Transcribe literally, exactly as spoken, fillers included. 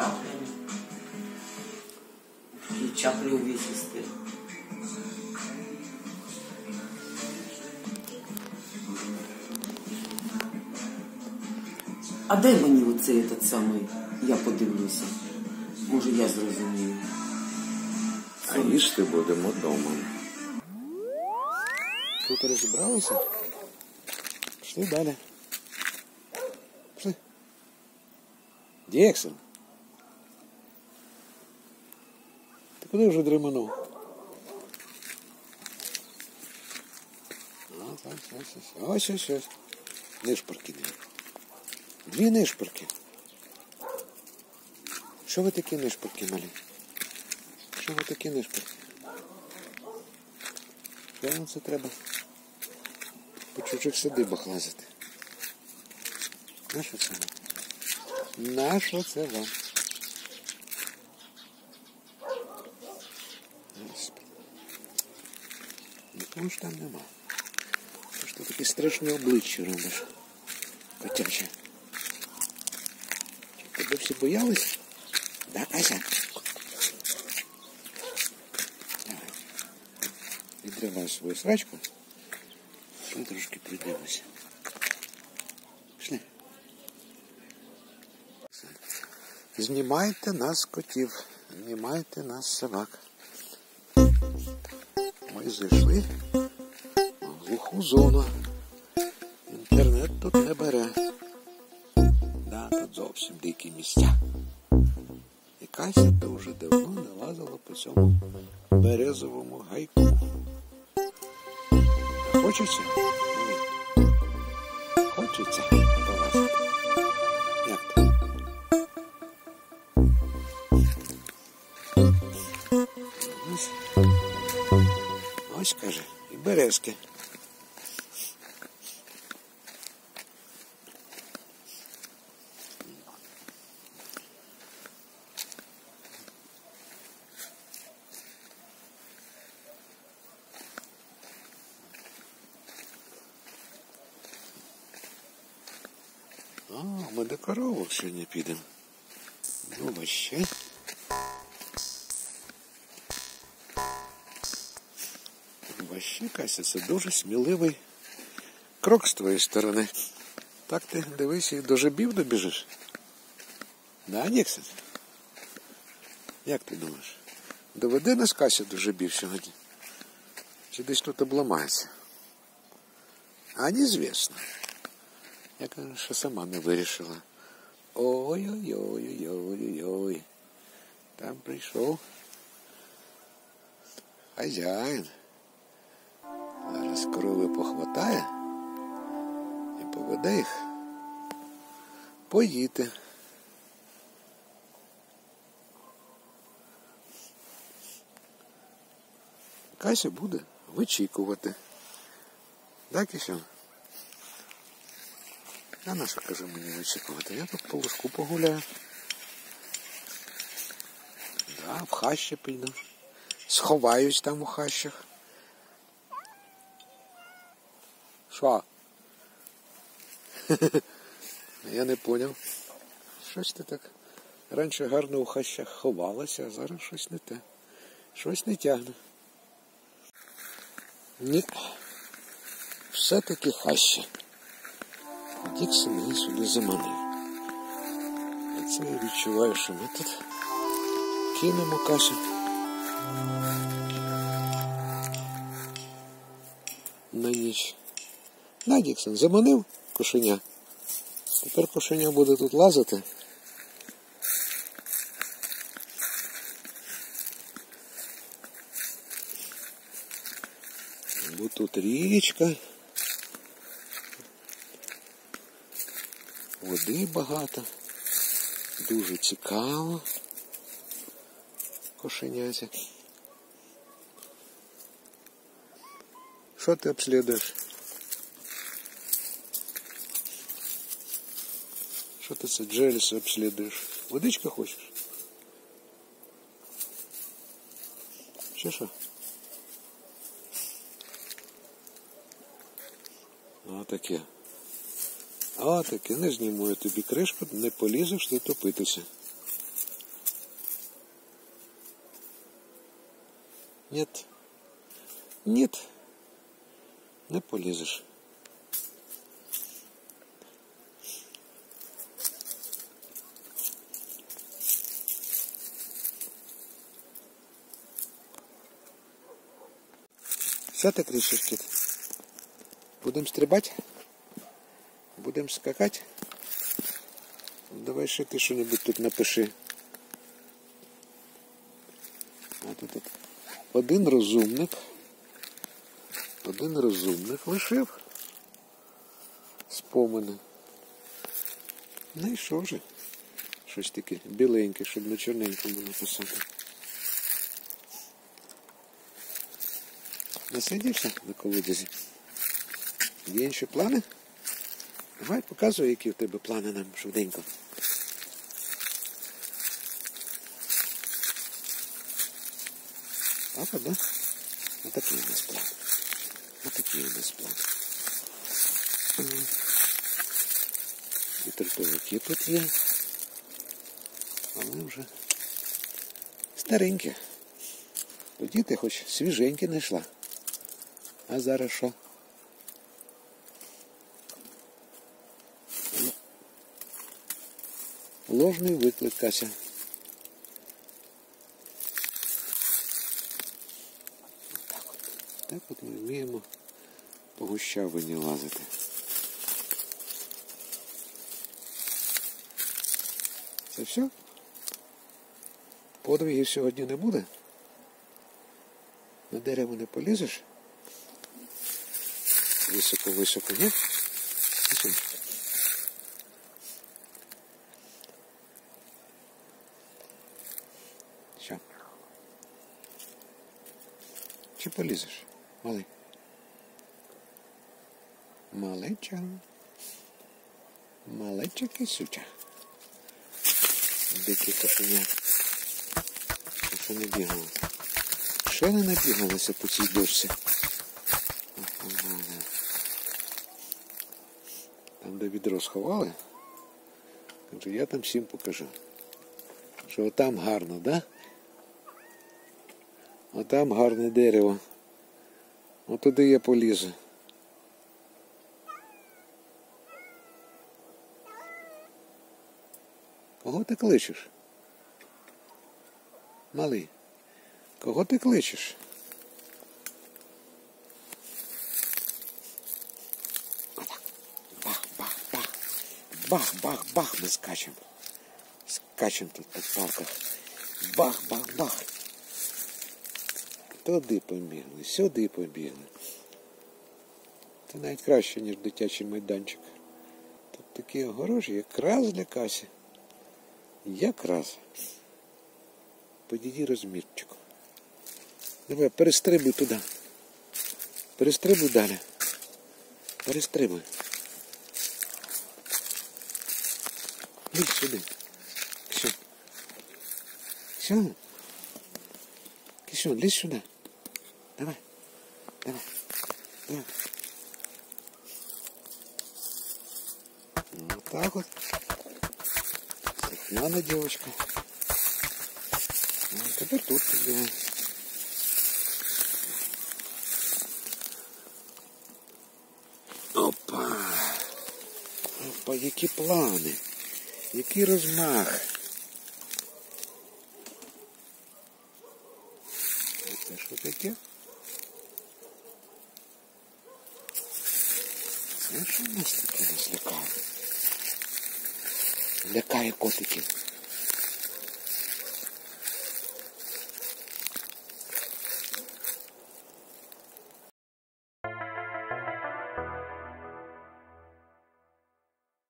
чаплі. І чаплі увісісти. А дай мені оцей этот самий, я подивлюся. Може я зрозумію. А їсти будемо вдома. Тут розібралися? Пішли далі. Пішли. Діксон. Ти куди вже дременув? Ось, ось, ось, ось, ось, ось. Нишпорки дві. Дві нишпорки. Що ви такі нишпорки малі? Що ви такі нишпорки? Що вам це треба? По чужих садибах лазити. Нащо це вам? Нащо це вам? Нікого ж там нема. Що ж ти таке страшне обличчя робиш? Котяче. Тебе всі боялись? Да, Кася? Давай. Відривай свою срачку. Ми трошки придивимося. Пішли. Знімайте нас, котів. Знімайте нас, собак. Ми зайшли в глуху зону. Інтернет тут не бере. Да, тут зовсім дикі місця. І Кася дуже давно не лазила по цьому березовому гайку. Хочеться? Хочеться полазити. Як ти? Ось, ось, каже, і березки. А, ми до коровок сьогодні підемо. Ну, вообще. Вообще, Кася, це дуже сміливий крок з твоєї сторони. Так ти, дивись, і до жабів добіжиш. Да, Ніксон? Як ти думаєш? Доведе нас Кася до жабів сьогодні? Чи десь тут обламається? А неізвісно. Я кажу, що сама не вирішила. Ой-ой-ой-ой-ой-ой. Там прийшов хазяїн. Зараз корови похватає і поведе їх поїти. Кася буде вичікувати. Так, Кисю? А на що, каже, мені вичікувати? Я тут по лужку погуляю. Да, в хащі піду. Сховаюсь там у хащах. Що? Я не поняв. Щось ти так раніше гарно у хащах ховалася, а зараз щось не те. Щось не тягне. Ні. Все-таки хащі. Діксон її сюди заманив. І це я відчуваю, що ми тут кинемо Касю. На ніч. На, Діксон, заманив кошеня. Тепер кошеня буде тут лазити. Бо тут річка. Води багато. Дуже цікаво. Кошеняся. Що ти обслідуєш? Що ти це джеліси обслідуєш? Водичка хочеш? Чи що? Отаке. Отаке. Не зніму я тобі кришку, не полізеш ти топитися. Нет. Нет. Не полізеш. Що ти кричиш, кіт? Будемо стрибати? Будемо скакати? Давай ще ти що-небудь тут напиши. А тут один розумник. Один розумник лишив спомини. Знайшов же щось таке біленьке, щоб на чорненькому написати. Насидівся на колодязі? Є інші плани? Давай показуй, які в тебе плани нам швиденько. Папа, да? Отакий у нас план. Отакий у нас план. І трутовики тут є. Але вже старенькі. Тоді ти хоч свіженькі знайшла. А зараз що? Ложний виклик, Кася. Так от. Так от ми вміємо по гущавині лазити. Це все? Подвигів сьогодні не буде? На дерево не полізеш? Високо-високо, ні? Що? Чи полізеш, малий? Малеча. Малеча кисюча. Дикі кошеня. Що не бігало? Ще не набігалося по цій дошці. Там, де відро сховали, я там всім покажу. Що отам гарно, да? Отам гарне дерево. Отуди я полізу. Кого ти кличеш? Малий, кого ти кличеш? Бах-бах-бах. Бах-бах-бах ми скачемо. Скачемо тут по парках. Бах-бах-бах. Туди побігли, сюди побігли. Це навіть краще, ніж дитячий майданчик. Тут такі огорожі якраз для Касі. Якраз. По її розмірчику. Давай, перестрибуй туди. Перестрибуй далі. Перестрибуй. Лізь сюди. Кисюн. Кисюн. Кисюн, лізь сюди. Давай. Давай. Давай. Вот так вот. Слухняна девочка. Ну, теперь тут побегай. Опа. Опа, які плани. Який розмах. Це що таке? Це що у нас таке нас лякає? Лякає котиків.